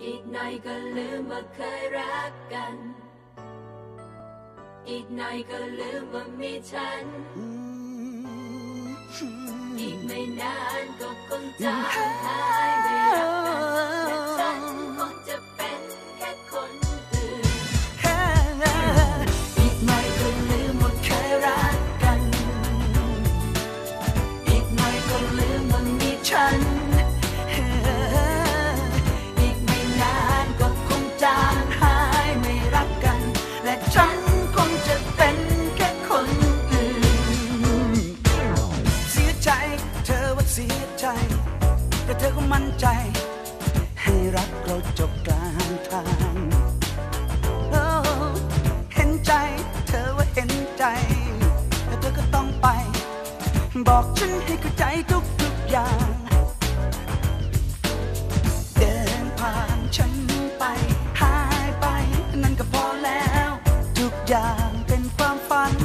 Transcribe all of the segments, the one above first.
อีกหน่อยก็ลืมว่าเคยรักกันอีกหน่อยก็ลืมว่ามีฉันอีกไม่นานก็คงจะหายไปรักกันและฉันคงจะเป็นแค่คนอื่นอีกหน่อยก็ลืมว่าเคยรักกันอีกหน่อยก็ลืมว่ามีฉันอีกไม่นานก็คงจางหายไม่รักกันและฉันคงจะเป็นแค่คนอื่นเสียใจเธอว่าเสียใจแต่เธอก็มั่นใจให้รักเราจบกลางทางเห็นใจเธอว่าเห็นใจแต่เธอก็ต้องไปบอกฉันให้เข้าใจทุกอย่างเดินผ่านฉันไปหายไปนั่นก็พอแล้วทุกอย่างเป็นความฝัน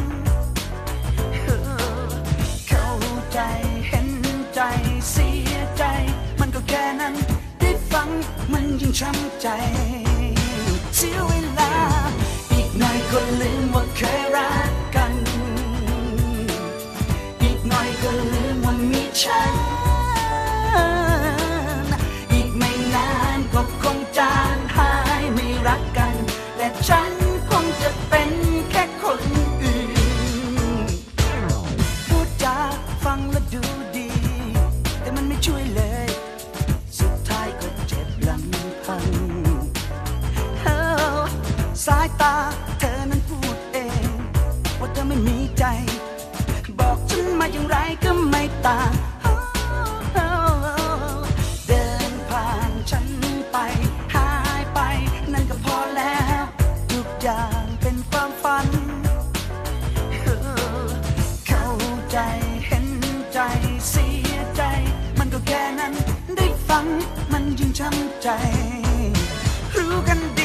เข้าใจเห็นใจเสียใจมันก็แค่นั้นได้ฟังมันยิ่งช้ำใจเสียเวลาอีกหน่อยก็ลืมว่าเคยรักกันอีกหน่อยก็ลืมว่ามีฉันอีกไม่นานก็คงจางหายไม่รักกันและฉันคงจะเป็นแค่คนอื่นพูดจาฟังแล้วดูดีแต่มันไม่ช่วยเลยสุดท้ายก็เจ็บลำพังสายตาเธอนั้นพูดเองว่าเธอไม่มีใจบอกฉันมาอย่างไรก็ไม่ต่างเดินผ่านฉันไปหายไปนั่นก็พอแล้วทุกอย่างเป็นความฝันเข้าใจเห็นใจเสียใจมันก็แค่นั้นได้ฟังมันยิ่งช้ำใจรู้กัน